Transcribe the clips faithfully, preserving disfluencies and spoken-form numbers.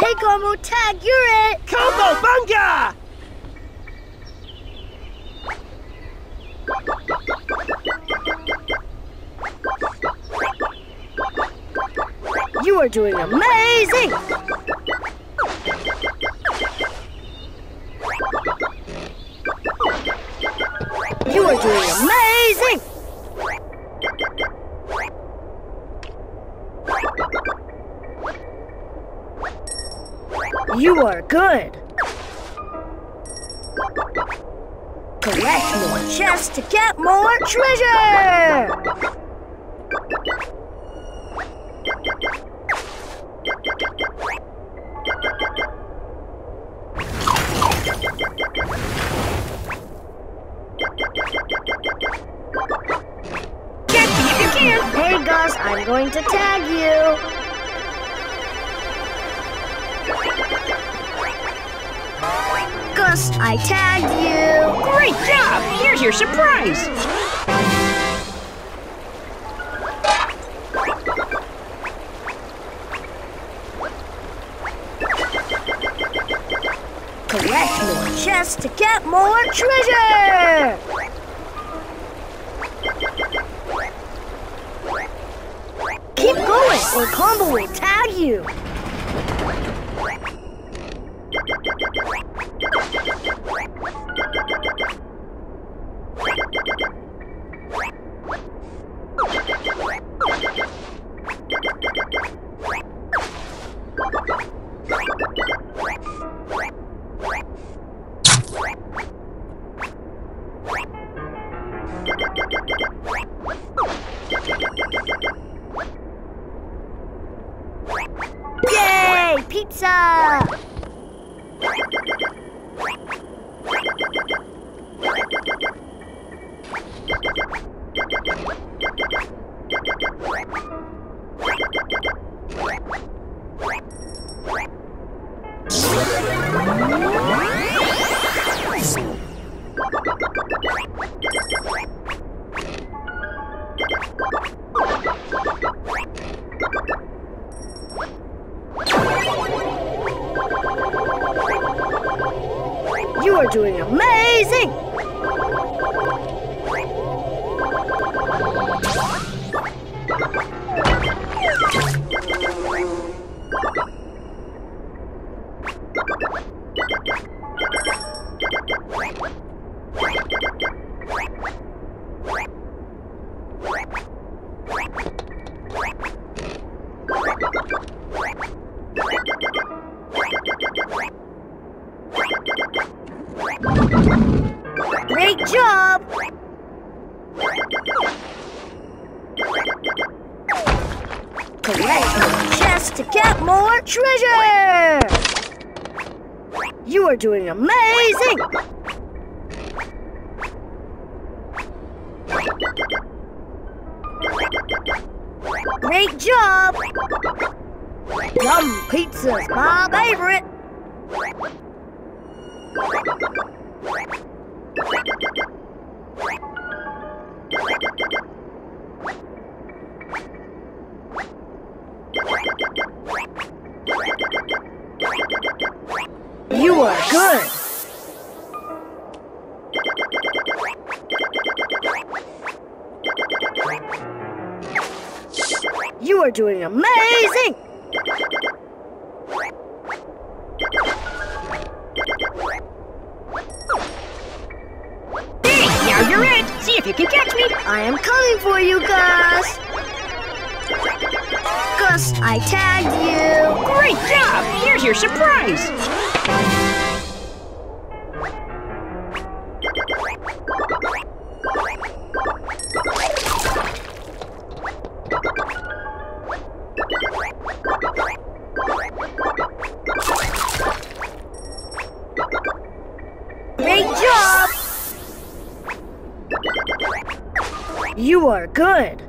Hey, Combo, tag, you're it! Combo Bunga! You are doing amazing! You are doing amazing! You are good! Collect more chests to get more treasure! Catch me if you can! Hey Gus, I'm going to tag you! Gus, I tagged you! Great job! Here's your surprise! Collect more chests to get more treasure! Keep going, or Combo will tag you! Yay! Pizza! You are doing amazing! Great job! Collect more chests to get more treasure! You are doing amazing! Great job! Yum pizza's my favorite! You are good! You are doing amazing! Hey, now you're it! See if you can catch me! I am coming for you, Gus! Gus, I tagged you! Great job! Here's your surprise! Great job! You are good!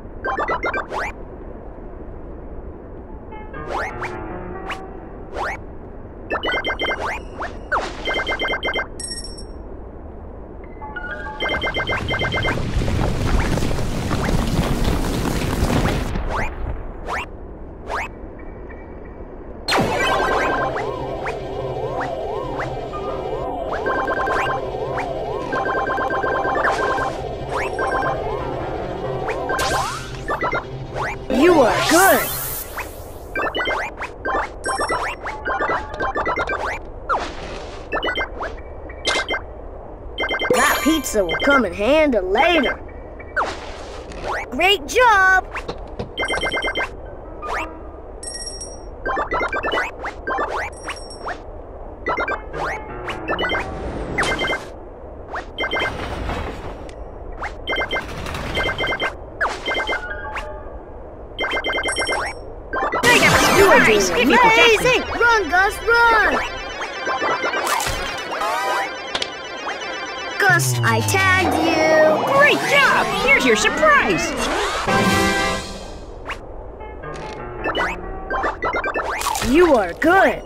pizza will come in handy later. Great job! You are doing amazing! Run, Gus, run! Gus, I tagged you! Great job! Here's your surprise! You are good!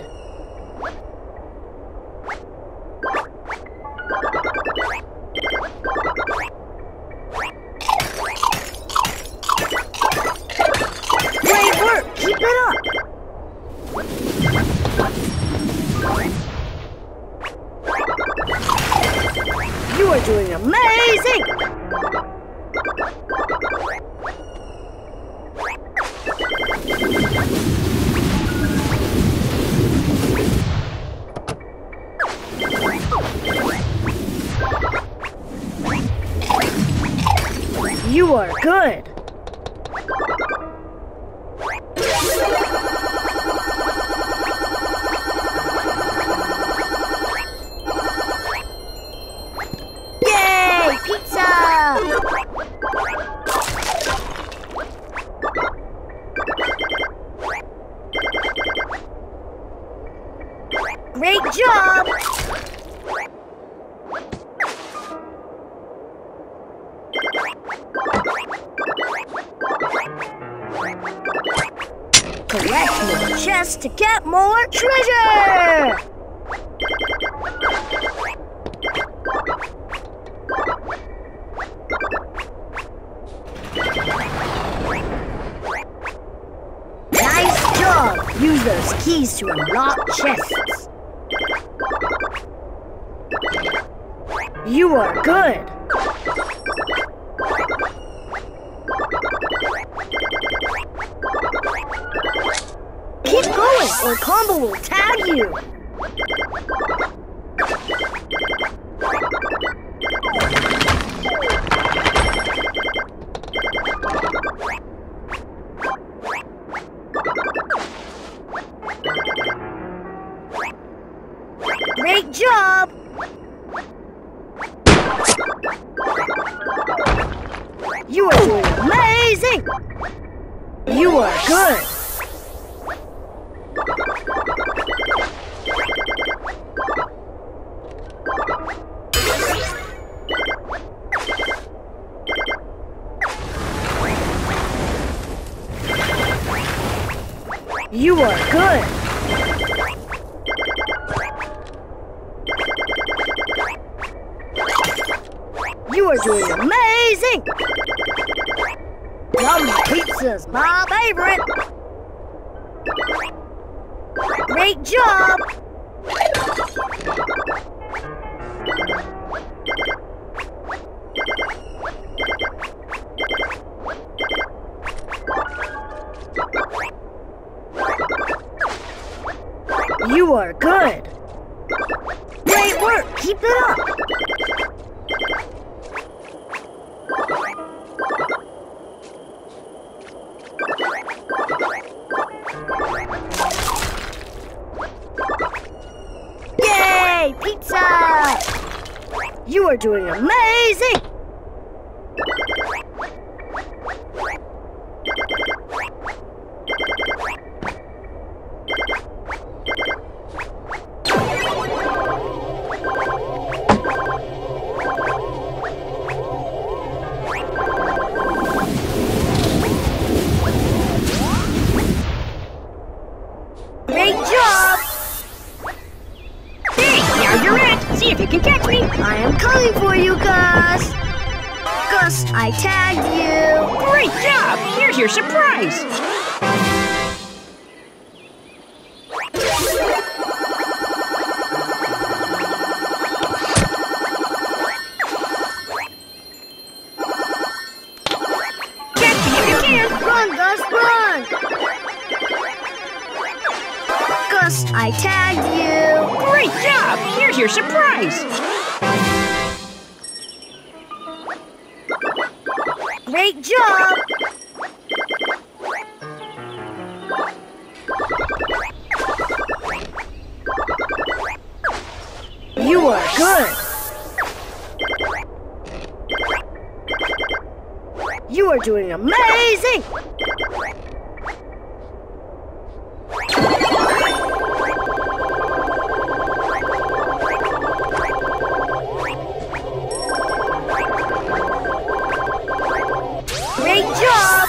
Great work! Keep it up! You are doing amazing! You are good! Yay! Pizza! Great job! Collect more chests to get more treasure! Nice job! Use those keys to unlock chests. You are good! Keep going, or Combo will tag you! Great job! You are doing amazing! You are good! You are good! You are doing amazing! Yum pizza's my favorite! Great job! You are good! Great work! Keep it up! Yay! Pizza! You are doing amazing! Great job! Hey, now you're it! See if you can catch me! I am coming for you, Gus! Gus, I tagged you! Great job! Here's your surprise! Catch me if you can! Run, Gus, run! Gus, I tagged you! Great job! Here's your surprise! Great job! You are good! You are doing amazing! Great job!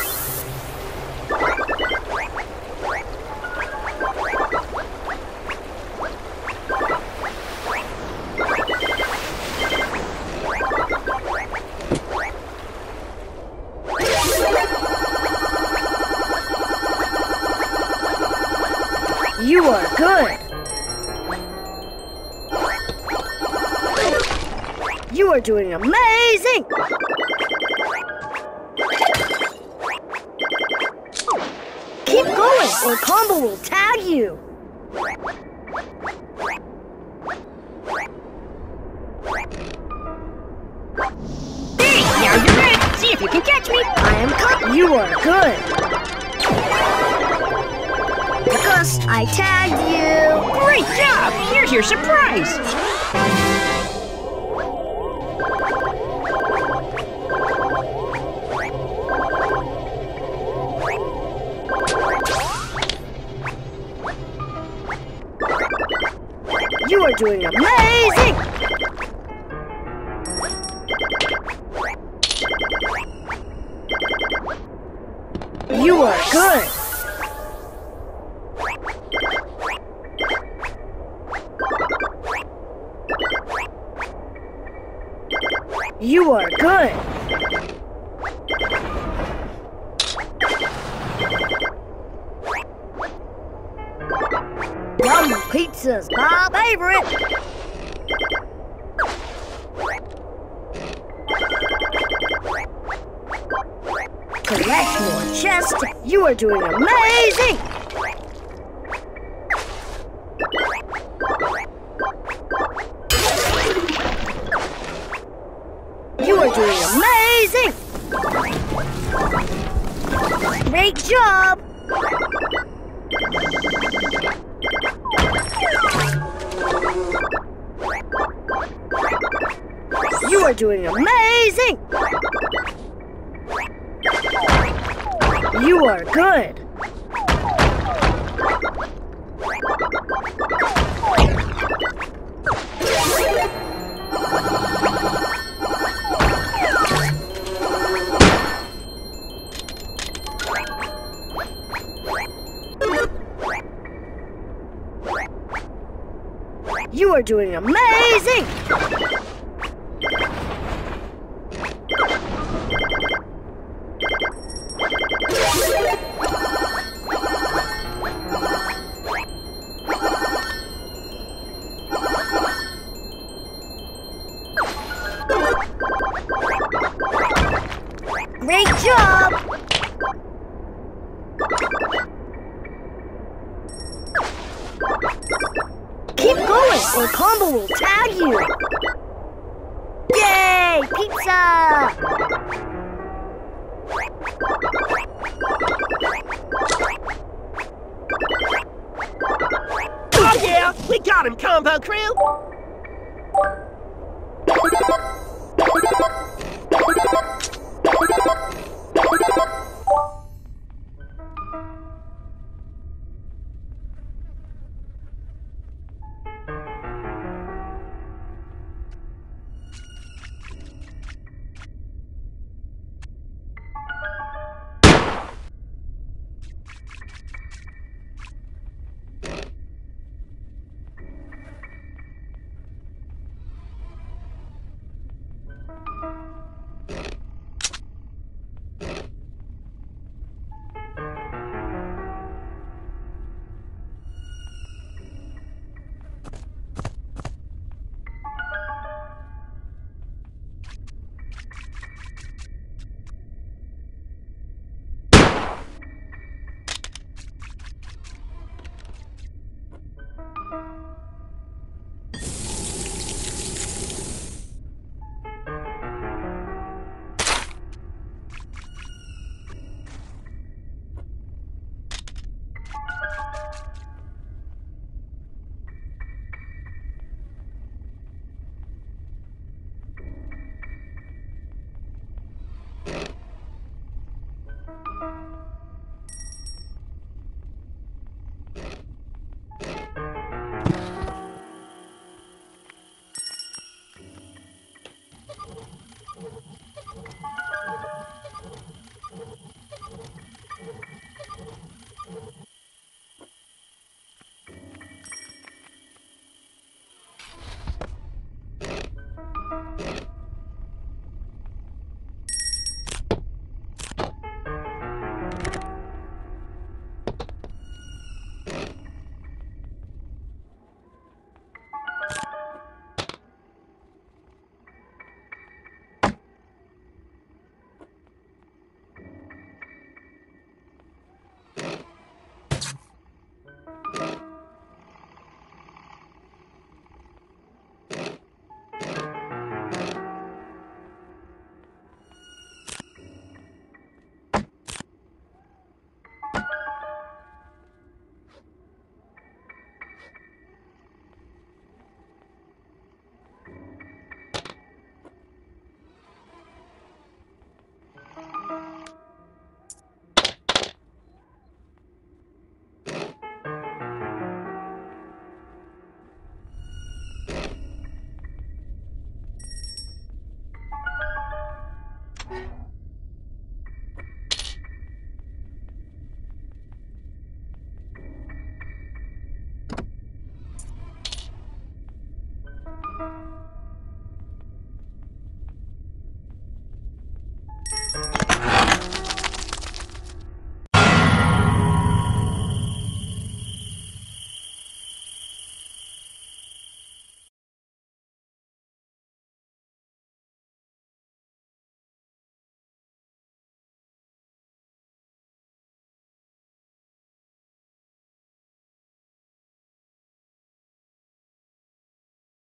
You are good! You are doing amazing! Keep going, or Combo will tag you! Hey, now you're red! See if you can catch me! I am cut. You are good! Gus, I tagged you! Great job! Here's your surprise! You are doing amazing! You are good! You are good! Yum pizza's my favorite! Collect more chests! You are doing amazing! You are doing amazing! Great job! You are doing amazing! You are good! You are doing amazing! Great job! Keep going, or Combo will tag you! Yay! Pizza! Oh yeah! We got him, Combo Crew!